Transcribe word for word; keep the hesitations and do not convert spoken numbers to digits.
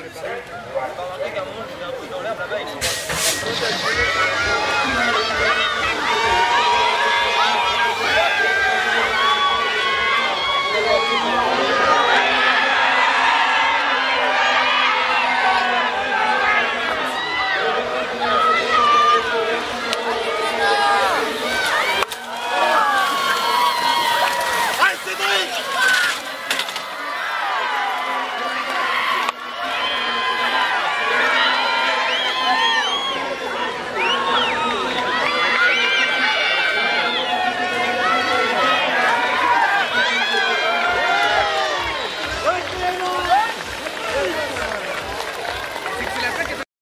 Quand on dit qu'à un moment, je fais un coup dans l'herbe là-bas, il est